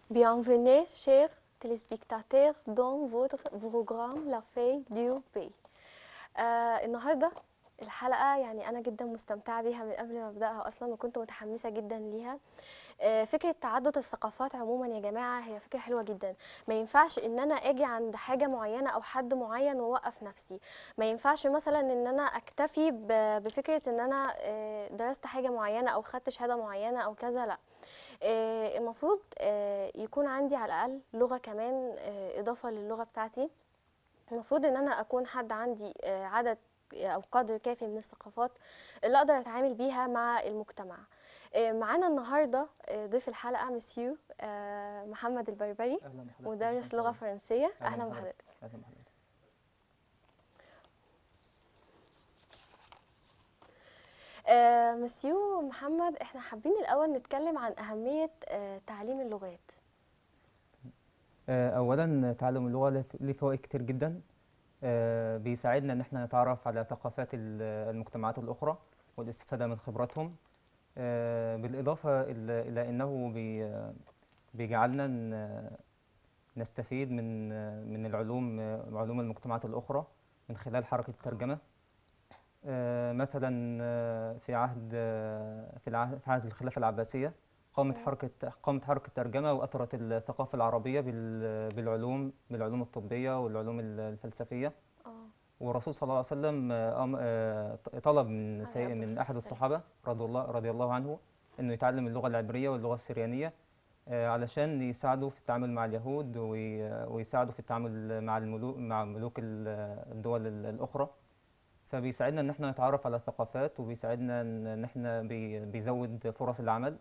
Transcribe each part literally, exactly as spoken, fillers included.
Bienvenue, chers téléspectateurs, dans votre programme La Feuille du Pays. آه النهارده الحلقة يعني أنا جدا مستمتعة بيها من قبل ما أبدأها أصلا، وكنت متحمسة جدا ليها. آه فكرة تعدد الثقافات عموما يا جماعة هي فكرة حلوة جدا. ما ينفعش إن أنا أجي عند حاجة معينة أو حد معين وأوقف نفسي. ما ينفعش مثلا إن أنا أكتفي ب- بفكرة إن أنا آه، درست حاجة معينة أو خدت شهادة معينة أو كذا، لأ. آه، المفروض آه، يكون عندي على الأقل لغة كمان آه، إضافة للغة بتاعتي. المفروض ان انا اكون حد عندي آه، عدد او قدر كافي من الثقافات اللي اقدر اتعامل بيها مع المجتمع. آه، معانا النهارده آه، ضيف الحلقه مسيو آه، محمد البربري، اهلا بحضرتك. مدرس لغه فرنسيه. اهلا اهلا بحضرتك. بحضرتك. اهلا بحضرتك. آه، مسيو محمد، احنا حابين الاول نتكلم عن اهميه آه، تعليم اللغات. آه، اولا تعلم اللغه له له فوائد كتير جدا. آه، بيساعدنا ان احنا نتعرف على ثقافات ال- المجتمعات الاخرى والاستفاده من خبراتهم. آه، بالاضافه الى إلى انه بي- بيجعلنا ن- نستفيد من من العلوم علوم المجتمعات الاخرى من خلال حركه الترجمه. آه، مثلا آه، في عهد آه، في العهد في عهد الخلافة العباسية قامت مم. حركة قامت حركة ترجمة وأثرت الثقافة العربية بال- بالعلوم بالعلوم الطبية والعلوم الفلسفية. اه، والرسول صلى الله عليه وسلم آه، أم- آه، طلب من عليه سي- افضل من الصلاه أحد والسلام. الصحابة رضي الله رضي الله عنه إنه يتعلم اللغة العبرية واللغة السريانية، آه، علشان يساعده في التعامل مع اليهود وي- ويساعده في التعامل مع الملوك مع ملوك ال- الدول الأخرى. فبيساعدنا ان احنا نتعرف على الثقافات، وبيساعدنا ان إن احنا بي- بيزود فرص العمل.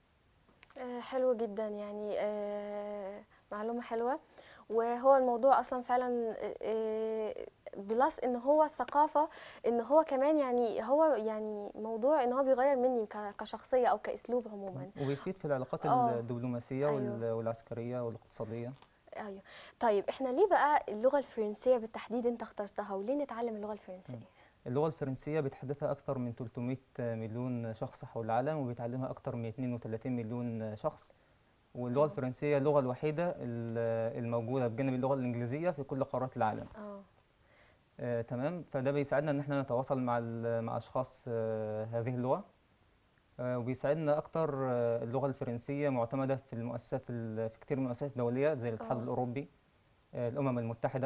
آه، حلو جدا يعني آه، معلومة حلوة. وهو الموضوع اصلا فعلا آه، بلس ان هو الثقافة، ان هو كمان يعني هو يعني موضوع ان هو بيغير مني ك- كشخصية او كاسلوب تمام. عموما. وبيفيد في العلاقات اه، الدبلوماسية ايوه، وال- والعسكرية والاقتصادية. ايوه. طيب احنا ليه بقى اللغة الفرنسية بالتحديد انت اخترتها، وليه نتعلم اللغة الفرنسية؟ تمام. اللغة الفرنسية بيتحدثها أكثر من ثلاثمائة مليون شخص حول العالم، وبيتعلمها أكثر من اثنين وثلاثين مليون شخص. واللغة اه، الفرنسية اللغة الوحيدة ال- الموجودة بجانب اللغة الإنجليزية في كل قارات العالم. اه، آه، تمام. فده بيساعدنا إن احنا نتواصل مع ال- مع أشخاص آه، هذه اللغة. آه، وبيساعدنا أكتر. آه، اللغة الفرنسية معتمدة في المؤسسات ال- في كتير من المؤسسات الدولية زي الاتحاد اه، الأوروبي، آه، الأمم المتحدة.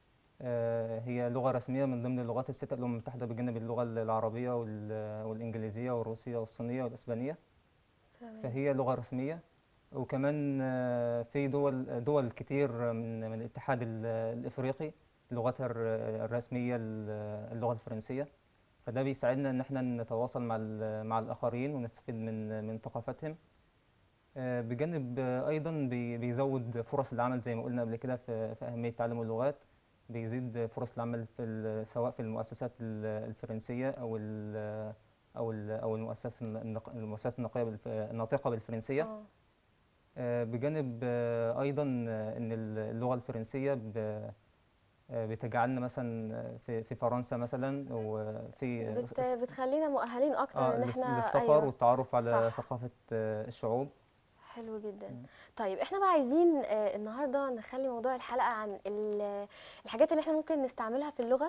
آه، هي لغة رسمية من ضمن اللغات الستة الأمم المتحدة بجانب اللغة العربية وال- والإنجليزية والروسية والصينية والإسبانية. تمام، فهي لغة رسمية. وكمان آه، في دول دول كتير من من الاتحاد ال- الإفريقي لغتها الر- الرسمية ال- اللغة الفرنسية. فده بيساعدنا إن احنا نتواصل مع ال- مع الآخرين ونستفيد من من ثقافتهم. آه، بجانب آه، أيضا بي- بيزود فرص العمل زي ما قلنا قبل كده في في أهمية تعلم اللغات. بيزيد فرص العمل في ال- سواء في المؤسسات ال- الفرنسية أو ال أو ال أو المؤسسات النق- المؤسسات النقية بالف- الناطقة بالفرنسية. اه، آه، بجانب آه، أيضا آه، إن اللغة الفرنسية ب- آه، بتجعلنا مثلا في في فرنسا مثلا وفي بت بتخلينا مؤهلين اه اكتر ان للس- احنا، للسفر ايوه، والتعرف على صح. ثقافة آه، الشعوب. حلو جدا. طيب احنا بقى عايزين آه، النهارده نخلي موضوع الحلقه عن ال- الحاجات اللي احنا ممكن نستعملها في اللغه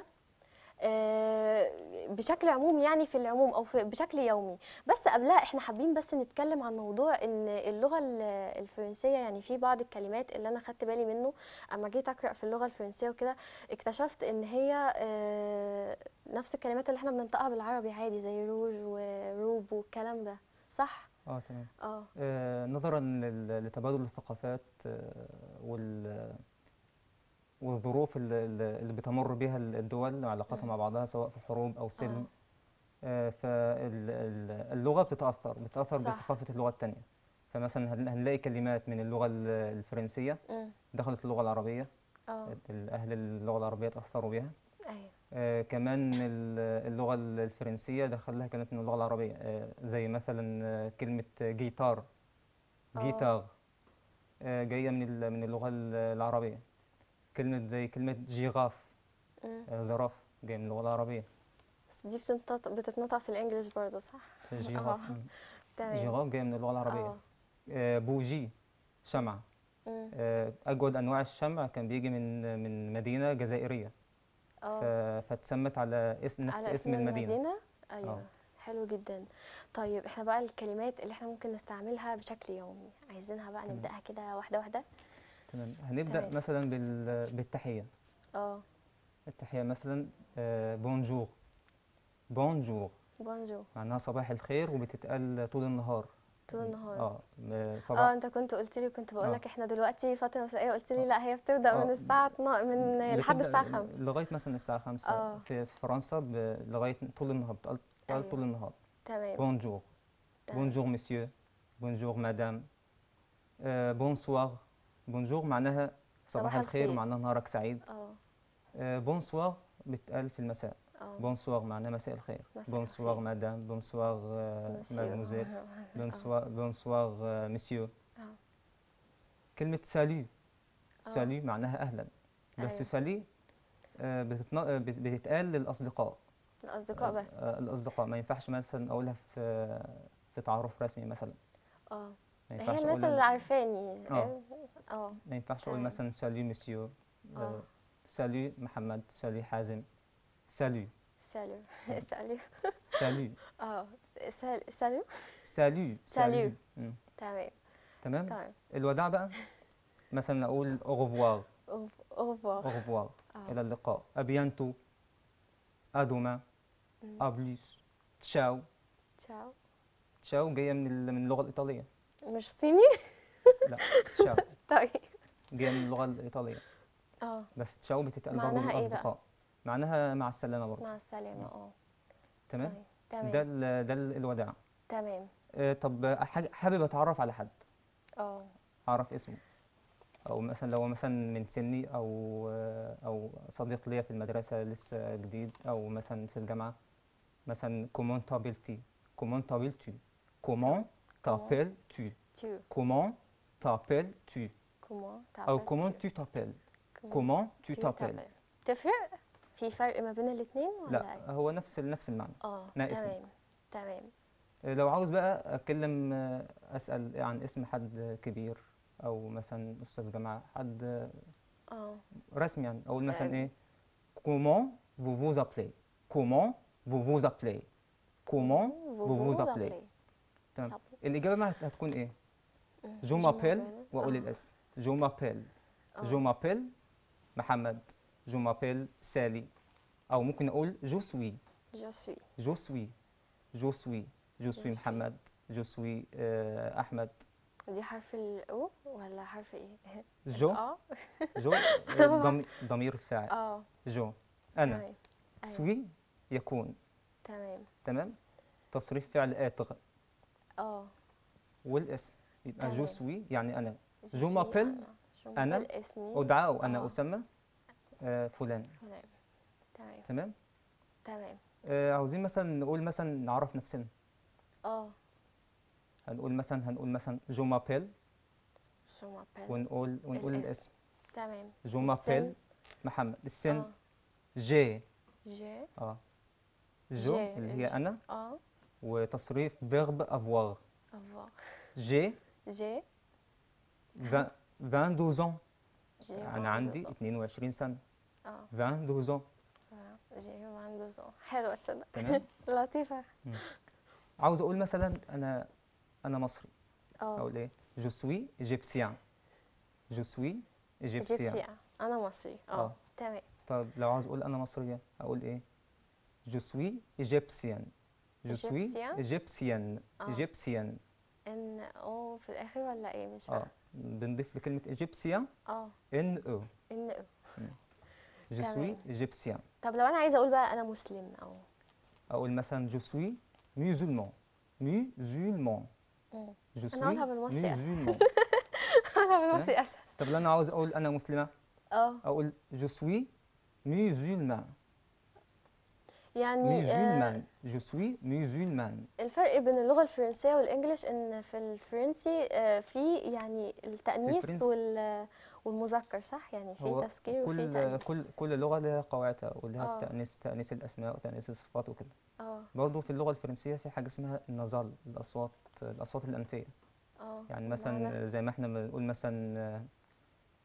آه، بشكل عموم، يعني في العموم او في بشكل يومي. بس قبلها احنا حابين بس نتكلم عن موضوع ان اللغه ال- الفرنسيه، يعني في بعض الكلمات اللي انا خدت بالي منه اما جيت اقرا في اللغه الفرنسيه وكده، اكتشفت ان هي آه، نفس الكلمات اللي احنا بننطقها بالعربي عادي، زي روج وروب والكلام ده، صح؟ اه تمام. اه، آه، نظرا لل- لتبادل الثقافات آه، وال- والظروف ال- ال- اللي بتمر بها الدول علاقاتها مم. مع بعضها سواء في حروب أو اه، سلم. فاللغة بتتأثر بتتأثر صح. بثقافة اللغة التانية. فمثلا هن- هنلاقي كلمات من اللغة ال- الفرنسية مم. دخلت اللغة العربية. اه، ال- أهل اللغة العربية تأثروا بها. ايوه، آه، كمان ال- اللغة الفرنسية دخل لها كلمات من اللغة العربية، آه، زي مثلا آه، كلمة جيتار اه، جيتار آه، جاية من ال- من اللغة ال- العربية. كلمة زي كلمة جيغاف، مم. آه، زراف، جاية من اللغة العربية. بس دي بتنطق بتتنطق في الانجليش برضو، صح؟ اه، جيغاف. مم. تمام، جيغاف جاية من اللغة العربية. اه، آه، بوجي، شمعة. مم. آه، أجود أنواع الشمع كان بيجي من من مدينة جزائرية، ف- اه، فاتسمت على اسم نفس على اسم اسم المدينة. المدينة. اه ايوه، حلو جدا. طيب احنا بقى الكلمات اللي احنا ممكن نستعملها بشكل يومي عايزينها بقى تمام. نبدأها كده واحدة واحدة. تمام، هنبدأ تمام. مثلا بال- بالتحية. اه، التحية مثلا آه، بونجور. بونجور بونجور. معناها صباح الخير، وبتتقال طول النهار. طول النهار. اه م- اه، صباح. انت كنت قلت لي، كنت بقول اه لك احنا دلوقتي فترة مسائية، قلت لي اه لا هي بتبدأ من اه الساعة اتنا- من لحد بتبدأ الساعة خمسة. لغاية مثلا الساعة خمسة اه. في في فرنسا، ب- لغاية طول النهار، بتقال بتقال طول ايوه. النهار. تمام. بونجور. تمام. بونجور مسيو. بونجور مدام. آه بونسوار. بونجور معناها صباح صباح الخير، الخير. معناها نهارك سعيد. اه. آه بونسوار بتقال في المساء. اه، بونسوار معناها مساء الخير. مساء بونسوار الخير. مدام. بونسوار آه مسيو. مادموزيل. اه. بونسوار بونسوار آه مسيو. اه. كلمة سالو. اه. سالو معناها أهلا. بس ايوه، سالو آه بتتنا... آه، بت- بتتقال للأصدقاء. الأصدقاء آه بس. آه، الأصدقاء ما ينفعش مثلا أقولها في في تعارف رسمي مثلا. اه، ما هي ينفعش الناس أقولها اللي ل- عارفاني. اه اه. ما ينفعش أقول تمام. مثلا سالو مسيو. اه. آه سالو محمد. سالو حازم. سالو. سالو. تمام. سالو. سالو. اه. سال... سالو. سالو. سالو. سالو. مم. تمام. تمام. تمام. الوداع بقى مثلا أقول au revoir. au revoir. au revoir. اه. إلى اللقاء. à bientôt. à demain. أمم. à plus. تشاو. تشاو. تشاو جاية من ال- من اللغة الإيطالية. مش صيني؟ لا، تشاو طيب. جاية من اللغة الإيطالية. اه، بس تشاو بتتقال برضه معناها ايه بقى؟ للأصدقاء. معناها مع السلامة برضه. مع السلامة. مم. اه. تمام. طيب. ده تمام. ال ده ال الوداع. تمام. آه، طب حاجة حابب أتعرف على حد، اه. أعرف اسمه، أو مثلا لو مثلا من سني، أو آه، أو صديق ليا في المدرسة لسه جديد، أو مثلا في الجامعة. مثلا comment t'appelles-tu. comment t'appelles-tu. comment طب comment t'appelles-tu. tu comment t'appelles-tu. comment أو t'appelles comment tu tu t'appelles. comment comment tu tu t'appelles. t'appelles. تفرق؟ في فرق ما بين الاتنين لا، ولا ايه؟ هو نفس ال- نفس المعنى. اه. ما اسمي. تمام. تمام. لو عاوز بقى أتكلم، آه، أسأل عن اسم حد كبير، أو مثلا أستاذ جامعة، حد اه. رسمي، يعني أقول مثلا آه، إيه. comment vous vous appelez. comment vous vous appelez. comment comment vous vous vous vous appelez. appelez. تمام. صبري. الإجابة بقى هت- هتكون إيه. أمم، جو je مابيل، m'appelle. وأقول اه. الاسم. جو مابيل. جو اه. مابيل محمد. جو مابيل سالي. أو ممكن أقول جو سوي. je suis. جو سوي. جو سوي. جو je سوي suis. محمد. جو سوي آه، أحمد. دي حرف ال O ولا حرف ايه؟ ال جو. A. جو آه، ضمي- ضمير الفاعل. اه. جو. أنا. تمام. ايوه. سوي يكون. تمام. تمام. تصريف فعل آتغ. اه. والاسم يبقى جو تمام. سوي يعني أنا. je جو suis مابيل أنا. je أنا. m'appelle اسمي. أدعى أو أنا اه. أسمى آه، فلان. تمام. تمام. تمام. تمام. آه، عاوزين مثلا نقول مثلا نعرف نفسنا. اه. هنقول مثلا هنقول مثلا جو مابيل. je m'appelle. ونقول ونقول الاسم. الاسم. تمام. جو والسن. مابيل محمد. السن. اه. جي. j'ai. اه جو j'ai. اللي هي ج- أنا. اه. وتصريف فيرب افوار. avoir. جي. j'ai. vingt vingt-deux ans. j'ai أنا vingt-deux عندي ans. اثنين وعشرين سنة. اه. vingt-deux ans. آه، j'ai vingt-deux ans. حلوة تصدق. تمام. لطيفة. مم. عاوز أقول مثلا أنا أنا مصري. اه. أقول إيه. جو سوي إيجيبسيان. جو سوي إيجيبسيان. جيبسي. أنا مصري. اه. اه تمام. طب لو عاوز أقول أنا مصرية أقول إيه. جو سوي إيجيبسيان. جو سوي إيجيبسيان. إيجيبسيان. اه. إيجيبسيان. ان او في الآخر ولا ايه؟ مش اه فاهمة. بنضيف لكلمة إيجيبسيان اه. إن أو. ان او. جو سوي تمام. إيجيبسيان. طب لو أنا عايزة أقول بقى أنا مسلم أو. أقول مثلا جو سوي musulman. musulman. مم. جو أنا سوي أقولها بالمصري أسهل. musulman. أقولها تمام. بالمصري أسهل. طب لو أنا عاوز أقول أنا مسلمة اه. أقول جو سوي musulman. يعني آه musulman. جو سوي musulman. الفرق بين اللغة الفرنسية والإنجليش إن في الفرنسي آه في يعني في التأنيث الفرنس وال والمذكر، صح؟ يعني في هو تذكير وفي كل تأنيث. كل كل لغة لها قواعدها، ولها اه. التأنيث، تأنيث الأسماء وتأنيث الصفات وكده. اه. برضه في اللغة الفرنسية في حاجة اسمها النزال، الأصوات الأصوات الأنفية. اه. يعني بمعنى. مثلا زي ما احنا بنقول مثلا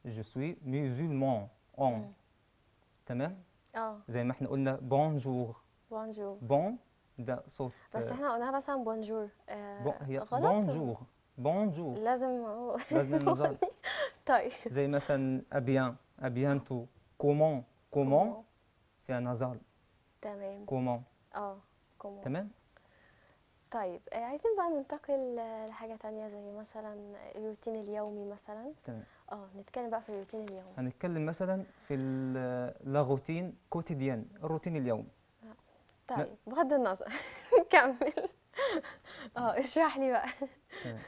je suis musulman on مم. تمام. اه زي ما احنا قلنا bonjour بونجور. bon ده صوت بس آه، احنا قلناها مثلا بونجور bon آه هي غلط. bonjour bonjour لازم أقول- لازم النظام. طيب. زي مثلا à bien à bientôt comment comment كومون. فيها نزال تمام. comment اه كومون. تمام. طيب آه، عايزين بقى ننتقل آه، لحاجة تانية زي مثلا الروتين اليومي مثلا. تمام اه نتكلم بقى في الروتين اليومي. هنتكلم مثلا في لا روتين كوتيديان الروتين اليومي. ما- طيب بغض النظر كمل. اه اشرح لي بقى. تمام.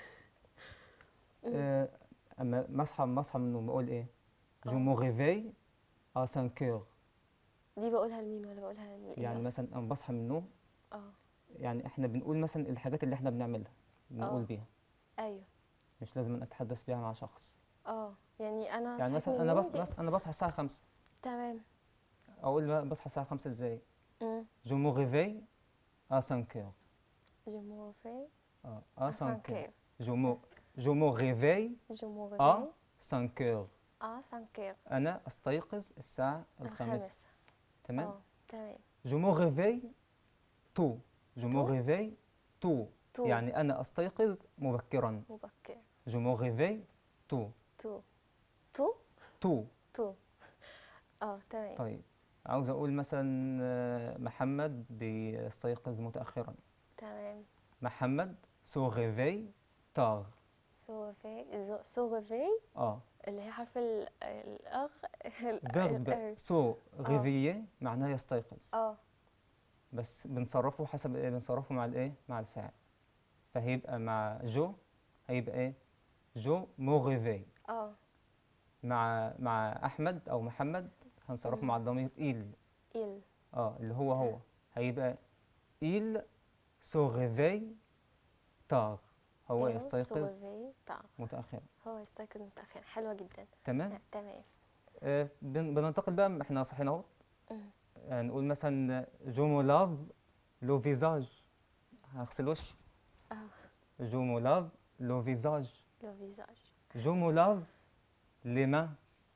مم. آه، اما مصحى مصحى من النوم بقول ايه جو اه مو ريفي à cinq heures. دي بقولها لمين ولا بقولها لإيه يعني اصلا؟ مثلا انا بصحى من النوم، اه يعني احنا بنقول مثلا الحاجات اللي احنا بنعملها بنقول اه بيها، ايوه مش لازم اتحدث بيها مع شخص. اه يعني انا يعني صحيت من مثلا انا النوم بص دي. بص انا بصحى الساعه خمسة، تمام. اقول بقى بصحى الساعه خمسة ازاي؟ امم جو مو ريفي à cinq heures. je me réveille اه à à cinq cinq heures. heures. جو مو جو مو ريفي je me à réveille cinq heures. à cinq heures انا استيقظ الساعه الخامسة. الخامسة. تمام. اه تمام. جو مو ريفي تو جو مو تو ريفي تو تو يعني انا استيقظ مبكرا. مبكر. جو مو ريفي تو تو تو تو تو اه تمام. طيب عاوز اقول مثلا آه، محمد بيستيقظ متاخرا. تمام. محمد سو ريفي تار. سو réveille سو réveille اه اللي هي حرف ال الأغ ال فيرب الأر. سو اه ريفيي معناه يستيقظ، اه بس بنصرفه حسب ايه، بنصرفه مع الايه، مع الفاعل. فهيبقى مع جو هيبقى ايه، جو مو ريفي. اه مع مع احمد او محمد هنصرفه أمم. مع الضمير إيل. il اه اللي هو تا هو هيبقى إيل سو ريفي تار، هو il se يستيقظ réveille tard. متأخرا. هو يستيقظ متأخر. حلوة جدا. تمام. آه، تمام. آه، بن- بننتقل بقى، احنا صحينا اهو. أمم. آه، نقول مثلا جو مو لاف لو فيزاج، هغسل وشي. اه جو مو لاف لو فيزاج. le visage. جو مو لاف لي مان.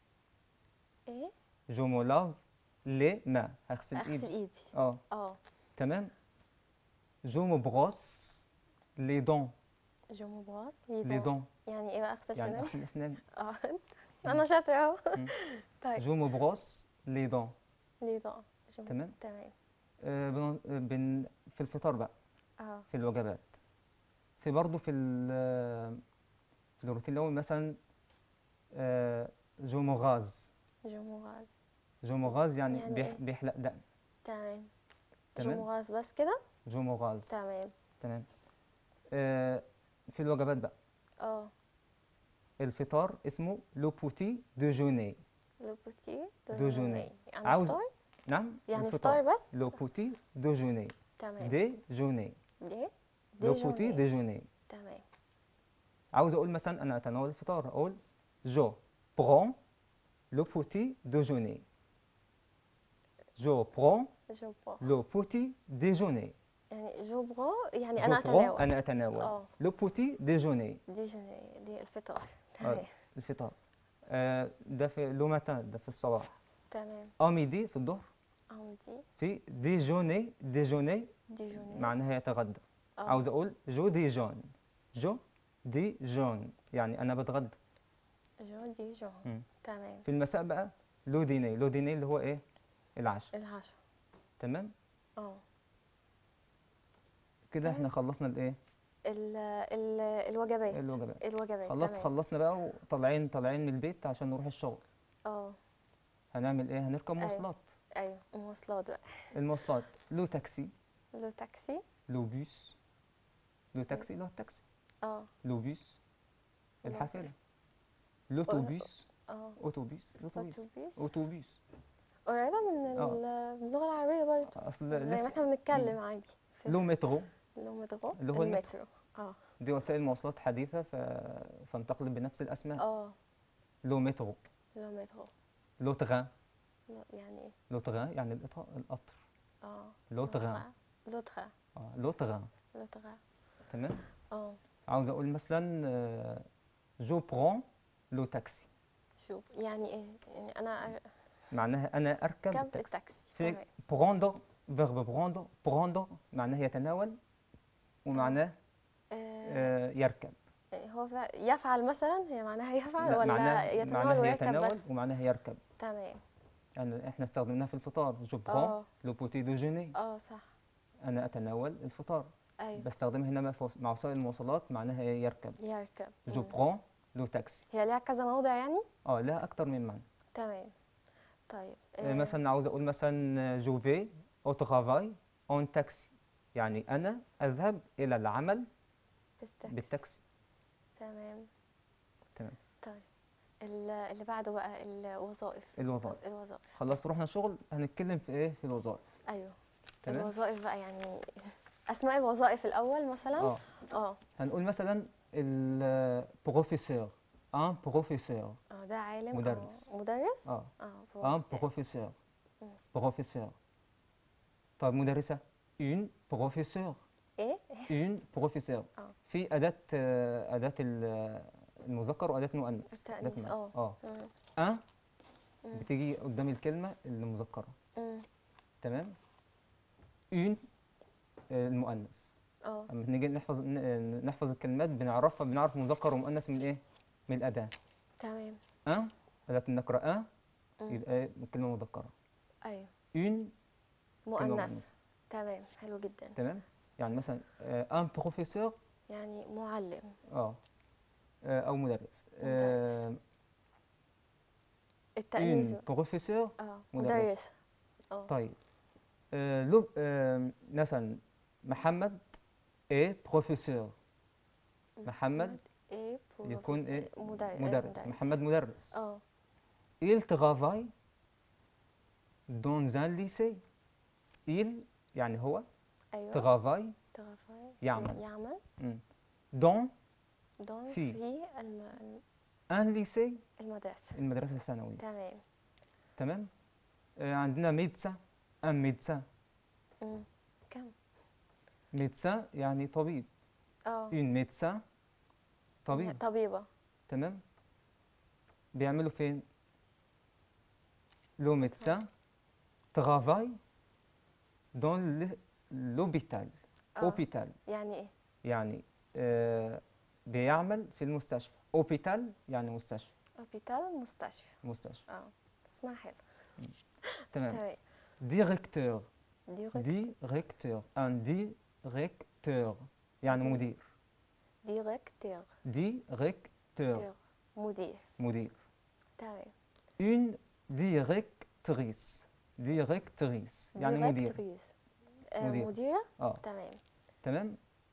ايه جو مو لاف لي مان، هغسل اغسل ايدي. ايدي. اه اه تمام. جو مو بروس لي دون. je me brosse les لي dents. دون يعني ايه بقى اغسل يعني سناني؟ اغسل اسناني. اه مم. انا شاطرة اهو. مم. طيب جو مو بروس لي دون. les dents. je me تمام. تمام. آه، بن... آه، بن... في الفطار بقى، اه في الوجبات، في برضه في ال- في الروتين اليومي مثلا آه، جو مو غاز. je me rase. جو مو غاز يعني يعني بيح... ايه؟ بيحلق دقن. تمام. je me تمام. rase بس كده. جو مو غاز. تمام. تمام. آه، في الوجبات بقى، اه الفطار اسمه لو بوتي دوجوني. le petit دوجوني déjeuner يعني عاوز، فطار. نعم يعني الفطار فطار بس. لو بوتي دوجوني. تمام. دي جوني. دي لو بوتي déjeuner. ديجوني. تمام. عاوز اقول مثلا انا اتناول الفطار، اقول جو برون لو بوتي دوجوني. جو برون je prends لو بوتي ديجوني. يعني je prends يعني جو انا برون اتناول. انا اتناول اه لو بوتي ديجوني. déjeuner دي الفطار. آه، تمام. الفطار. آه، ده في لو ماتان، ده في الصباح. تمام. ا ميدي في الظهر. عندي في ديجوني. ديجوني déjeuner. معناها يتغدى. اه عاوز اقول جو ديجون. جو ديجون يعني انا بتغدى. جو ديجون. مم. تمام. في المساء بقى لو ديني. لو ديني اللي هو ايه، العشاء. العشاء. تمام. اه كده تمام. احنا خلصنا الايه، ال ال الوجبات. الوجبات. الوجبات خلص تمام. خلصنا بقى وطالعين طالعين من البيت عشان نروح الشغل. اه هنعمل ايه، هنركب ايوه مواصلات. ايوه مواصلات بقى. المواصلات لو تاكسي، لو تاكسي. لو بيس. لو تاكسي اللي هو التاكسي. اه لو بيس لو الحافلة. أو- لوتوبيس. اه اوتوبيس لوتوبيس. اتوبيس. اوتوبيس. قريبة من اه ال- من اللغة العربية برضه. اصل زي ما لسه. احنا مم. بنتكلم عادي. في لو مترو لو مترو. اللي هو المترو. المترو. اه دي وسائل مواصلات حديثة ف... فانتقلت بنفس الاسماء. اه لو مترو. لو مترو. لو تغان. لو- يعني ايه؟ لو تغان يعني القطار، القطر. اه لو تغان. لو تغا. اه لو تغان. لو تغا. تمام. اه عاوز اقول مثلا آه، جو برون لو تاكسي. شوف يعني ايه؟ يعني انا معناها أنا أركب اركب التاكسي. التاكسي. في تمام. prendre verbe prendre prendre معناه يتناول، اه ومعناه آه، آه، يركب. هو فع- يفعل مثلا، هي معناها يفعل لا، معناه ولا يتناول معناه ويركب بس؟ يتناول ومعناه يركب. تمام. يعني احنا استخدمناها في الفطار، جو برون اه لو بوتي دوجيني، اه صح. انا اتناول الفطار. ايوه بستخدمها هنا مع فوس- مع وسائل المواصلات، معناها يركب. يركب. جو مم. برون لو تاكسي. هي ليها كذا موضع يعني؟ اه، لها اكتر من معنى. تمام. طيب آه، آه مثلا عاوز اقول مثلا جو في او ترافاي اون تاكسي، يعني انا اذهب الى العمل بالتاكسي. بالتاكسي. تمام. تمام. طيب ال- اللي بعده بقى الوظائف. طب الوظائف. الوظائف. خلاص رحنا شغل، هنتكلم في ايه؟ في الوظائف. ايوه تمام. الوظائف بقى يعني اسماء الوظائف الاول مثلا. اه، اه هنقول مثلا البروفيسور، ان بروفيسور، اه ده عالم. اه مدرس. مدرس. اه، اه ان بروفيسور. بروفيسور، مم. بروفيسور. طب مدرسة، اون بروفيسور، ايه؟ اون بروفيسور. اه في أداة آه، أداة ال- المذكر وأداة المؤنث. أداة التأنيث. المؤنث. اه اه، مم. ان مم. بتيجي قدام الكلمة المذكرة. مم. تمام. اون المؤنث. اه اما نيجي نحفظ ن- نحفظ الكلمات بنعرفها، بنعرف مذكر ومؤنث من ايه؟ من الأداة. تمام. ان أداة النكرة، ان مم. يبقى إيه؟ كلمة مذكرة. ايوه اون كلمة مؤنث. مؤنثة. تمام حلو جدا. تمام. يعني مثلا ان بروفيسور، يعني معلم. اه آه، او مدرس. مدرس. التأنيث اون بقى. بروفيسور، اه مدرسة. مدرس. اه طيب آه، لو آه، مثلا محمد ايه بروفيسور. محمد محمد ايه يكون بروفيسور. ايه؟ مدرس. آه، مدرس. مدرس. محمد مدرس. اه il travaille dans un lycée. il يعني هو، ايوه. travaille تغفر. يعمل. يعمل. مم. dans دون في في الم... un lycée، المدرسة. المدرسة الثانوية. تمام. تمام. آه، عندنا médecin، un médecin. مم. كم. médecin يعني طبيب. اه une médecin م- طبيب. طبيبة. تمام. بيعملوا فين؟ le médecin travaille dans le- l'hôpital. اه hôpital يعني ايه؟ يعني آه بيعمل في المستشفى. hôpital يعني مستشفى. هوبيتال مستشفى. مستشفى. اه اسمها حلو. تمام. تمام. directeur، ديريكت. directeur un directeur يعني دي مدير. ديريكتور. directeur تير. مدير. مدير. تمام. une directrice، directrice يعني مدير. ديريكتريس. آه مدير. مديرة. اه تمام. تمام.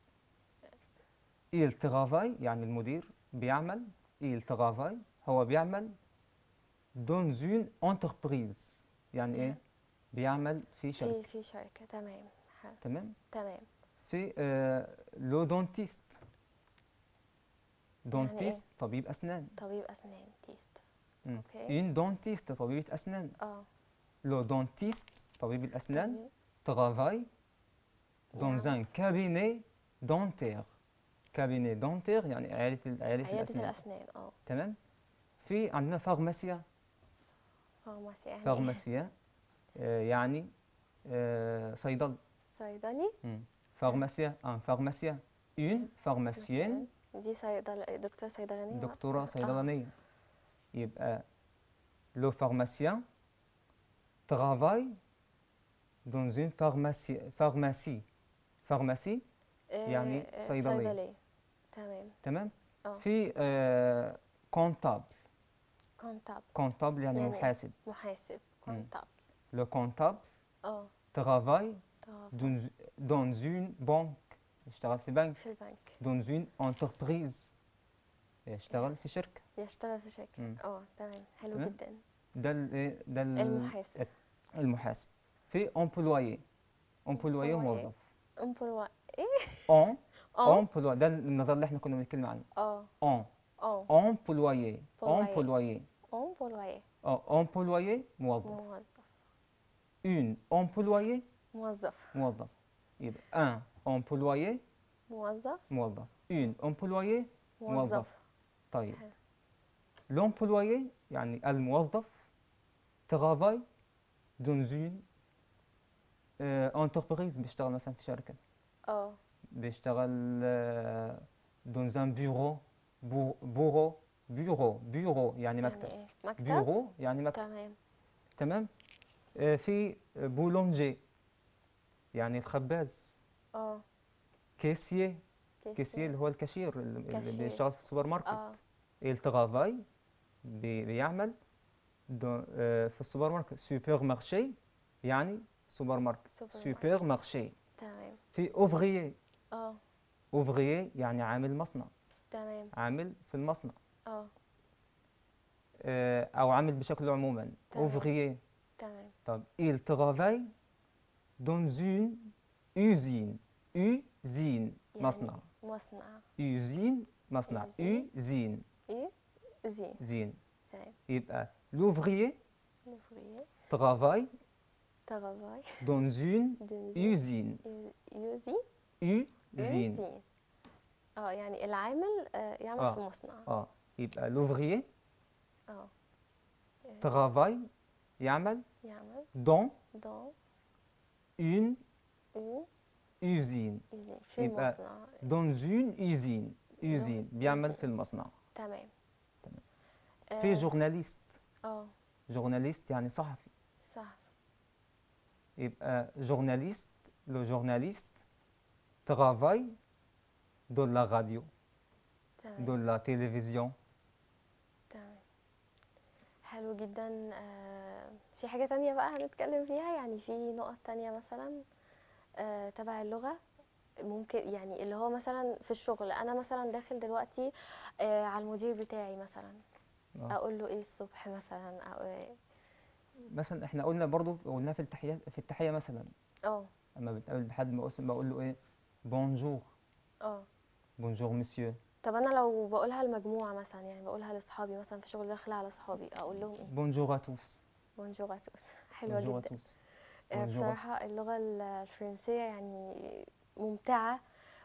il travaille يعني المدير بيعمل. il travaille هو بيعمل dans une entreprise يعني ايه؟ بيعمل في في شركة. في شركة. تمام. حلو. تمام. تمام. في آه لو دونتيست. يعني ايه؟ دونتيست طبيب أسنان. طبيب أسنان. تيست. مم. اوكي. une dentiste طبيبة أسنان. اه لو دونتيست طبيب الأسنان طبيب. travaille dans يعمل. un cabinet dentaire. cabinet dentaire يعني عيادة ال- عيادة عيادة الأسنان. الأسنان. اه تمام. في عندنا فارماسيا. فارماسي يعني ايه؟ فارماسيا آه يعني آه صيدلي. صيدلي. مم. pharmacien un pharmacien une pharmacienne مثلا دي صيدل دكتور صيدلانية بقى. دكتورة اه صيدلانية. يبقى le pharmacien travaille dans une pharmacie. pharmacie pharmacie يعني آه، آه، صيدلية. صيدلية. تمام. تمام. اه في آه comptable. كونتاب. comptable يعني يعني محاسب. محاسب. مم. كونتاب. le comptable اه travaille طبعا. dans dans une banque. يشتغل في بنك. في البنك. dans une entreprise يشتغل في شركة. يشتغل في شركة. مم. اه تمام حلو تمام. جدا. ده ال إيه؟ ده ال- المحاسب. المحاسب. في employé. employé موظف. امبلوا. en اه emploi ده النظر اللي احنا كنا بنتكلم عنه. اه en اه employé Employé. employé امبلواي. اه employé موظف. موظف. une employé موظف. موظف. يبقى un employé موظف. موظف. une employé موظف. موظف. طيب حلو. l'employé يعني الموظف travaille dans une آه، entreprise، بيشتغل مثلا في شركة، اه بيشتغل آه، dans un bureau، بو- bureau bureau bureau يعني يعني مكتب، ايه مكتب. bureau يعني مكتب. تمام. تمام. آه، في بولونجي يعني الخباز، اه كيسيه، كيسيه كيسي. اللي هو الكاشير اللي اللي كاشير. بيشتغل في السوبر ماركت. اه الترافاي بي- بيعمل دو- آه، في السوبر ماركت. سوبر مارشي يعني سوبر ماركت، سوبر سوبر ماركت. مارشي. تمام. في اوفريي، اه اوفريي يعني عامل مصنع، تمام. عامل في المصنع، اه آه، او عامل بشكل عموما تمام. اوفريي. تمام. طب il travaille dans une usine، usine مصنع، يعني مصنع. usine مصنع، يوزين. usine ايه زين. زين. تمام. يبقى l'ouvrier لوفرييه. travaille تغافاي. dans une دنزين. usine، يوزي. usine. يوزين. اه يعني العامل آه يعمل في اه مصنع. اه يبقى l'ouvrier اه travaille يعمل يعمل dans dans une une usine. usine في يبقى المصنع. dans une usine، dans usine بيعمل usine. في المصنع. تمام. تمام. في اه جورناليست، اه جورناليست يعني صحفي. صح. يبقى جورناليست، لو جورناليست travaille dans la radio، تمام. dans la télévision. تمام. حلو جدا. آه في حاجة تانية بقى هنتكلم فيها، يعني في نقط تانية مثلا آه تبع اللغة، ممكن يعني اللي هو مثلا في الشغل انا مثلا داخل دلوقتي آه على المدير بتاعي مثلا، آه. اقول له ايه الصبح مثلا او إيه؟ مثلا احنا قلنا برضو، قلنا في التحية، في التحية مثلا اه اما بتقابل بحد بقول بقول له ايه؟ بونجور، اه. بونجور مسيو. طب انا لو بقولها لمجموعة مثلا، يعني بقولها لاصحابي مثلا في شغل داخلة على اصحابي، اقول لهم ايه؟ بونجور à tous، بونجور اتوس. حلوة بونجور à جدا. tous، آه بونجور. بصراحة اللغة الفرنسية يعني ممتعة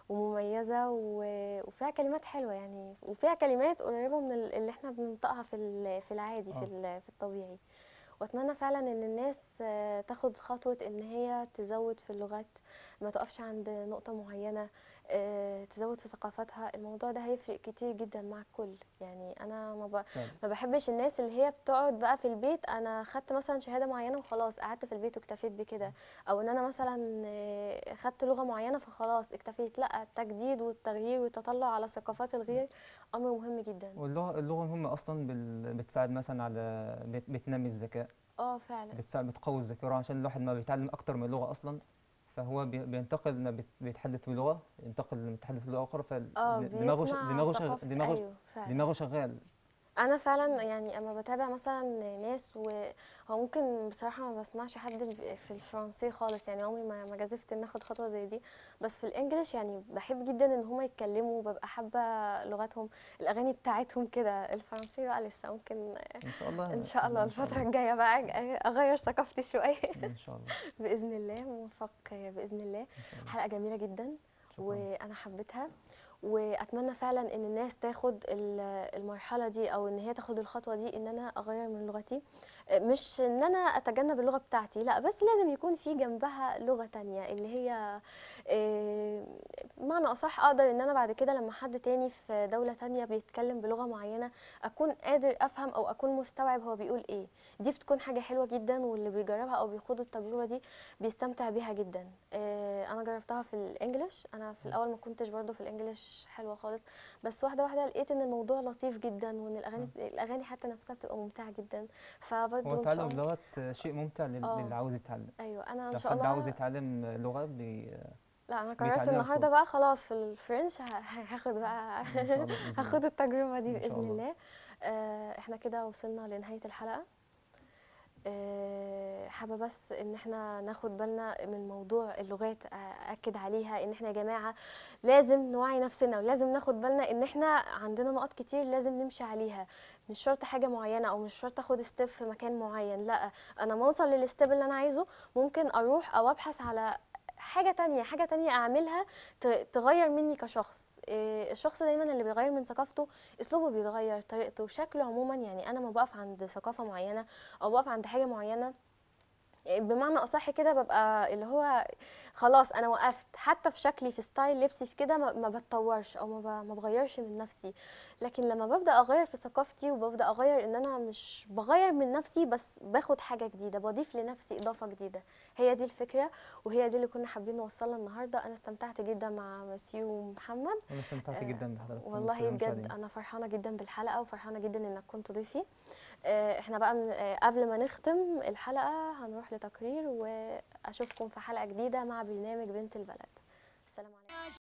ومميزة و- وفيها كلمات حلوة، يعني وفيها كلمات قريبة من ال- اللي احنا بننطقها في ال- في العادي في اه ال- في الطبيعي. واتمنى فعلا ان الناس آه، تاخد خطوة ان هي تزود في اللغات، ما تقفش عند نقطة معينة، آه، تزود في ثقافتها. الموضوع ده هيفرق كتير جدا مع الكل. يعني انا ما ب- فعلا. ما بحبش الناس اللي هي بتقعد بقى في البيت، انا خدت مثلا شهادة معينة وخلاص قعدت في البيت واكتفيت بكده، او ان انا مثلا آه، خدت لغة معينة فخلاص اكتفيت. لا، التجديد والتغيير والتطلع على ثقافات الغير امر مهم جدا. واللغة، اللغة مهمة أصلا بال... بتساعد مثلا على بت... بتنمي الذكاء، اه فعلا. بتساعد بتقوي الذاكرة، عشان الواحد ما بيتعلم أكتر من لغة أصلا فهو بي... بينتقل، ما بيت... بيتحدث بلغة ينتقل لمتحدث لغة أخرى، اه فدماغه ش... بيسمع دماغه شغ... ثقافة. دماغه ايوه فعلا. دماغه شغال. انا فعلا يعني اما بتابع مثلا ناس، وهو ممكن بصراحه ما بسمعش حد ب- في الفرنسي خالص، يعني عمري ما ما جازفت ان اخد خطوه زي دي. بس في الانجليش يعني بحب جدا ان هما يتكلموا، ببقى حابه لغتهم، الاغاني بتاعتهم كده. الفرنسي بقى لسه ممكن إن شاء ان الله، شاء الله إن شاء الفتره الله، الجايه بقى اغير ثقافتي شويه. إن شاء الله، باذن الله موفق باذن الله. إن شاء الله. حلقه جميله جدا شكرا. وانا حبيتها، واتمنى فعلا ان الناس تاخد ال- المرحله دي، او ان هي تاخد الخطوه دي، ان انا اغير من لغتي. مش ان انا اتجنب اللغه بتاعتي، لا، بس لازم يكون في جنبها لغه تانية اللي هي آه، بمعنى اصح اقدر ان انا بعد كده لما حد تاني في دوله تانية بيتكلم بلغه معينه اكون قادر افهم او اكون مستوعب هو بيقول ايه. دي بتكون حاجه حلوه جدا، واللي بيجربها او بيخوض التجربه دي بيستمتع بيها جدا. آه، انا جربتها في الانجليش. انا في الاول ما كنتش برضو في الانجليش حلوه خالص، بس واحده واحده لقيت ان الموضوع لطيف جدا، وان الاغاني الاغاني حتى نفسها بتبقى ممتعه جدا. هو فبرضو ان شاء تعلم الله. اللغات شيء ممتع لل- اه للي عاوز يتعلم. ايوه انا ان لو شاء حد عاوز الله. يتعلم لغة بي... لا انا قررت بيتعلمها النهارده بسهولة. بقى خلاص في الفرنش ه- هاخد بقى إن شاء الله بإذن الله. هاخد التجربه دي إن شاء باذن الله. الله. آه، احنا كده وصلنا لنهايه الحلقه. آه، حابه بس ان احنا ناخد بالنا من موضوع اللغات، اكد عليها ان احنا يا جماعه لازم نوعي نفسنا، ولازم ناخد بالنا ان احنا عندنا نقط كتير لازم نمشي عليها. مش شرط حاجه معينه، او مش شرط اخد ستيب في مكان معين، لا، انا ما اوصل للستيب اللي انا عايزه ممكن اروح او ابحث على حاجه تانية، حاجه تانية اعملها ت- تغير مني كشخص. إيه، الشخص دايما اللي بيغير من ثقافته اسلوبه بيتغير، طريقته، شكله عموما. يعني انا ما بقف عند ثقافه معينه او بقف عند حاجه معينه، بمعنى اصح كده ببقى اللي هو خلاص انا وقفت، حتى في شكلي، في ستايل لبسي، في كده ما ما بتطورش او ما ب- ما بغيرش من نفسي. لكن لما ببدا اغير في ثقافتي وببدا اغير، ان انا مش بغير من نفسي بس، باخد حاجه جديده، بضيف لنفسي اضافه جديده. هي دي الفكره، وهي دي اللي كنا حابين نوصلها النهارده. انا استمتعت جدا مع مسيو محمد. وانا استمتعت آه، جدا بحضرتك والله والساده بجد المشاهدين. انا فرحانه جدا بالحلقه، وفرحانه جدا انك كنت ضيفي. آه، احنا بقى من آه، قبل ما نختم الحلقة هنروح لتقرير، واشوفكم في حلقة جديدة مع برنامج بنت البلد. السلام عليكم.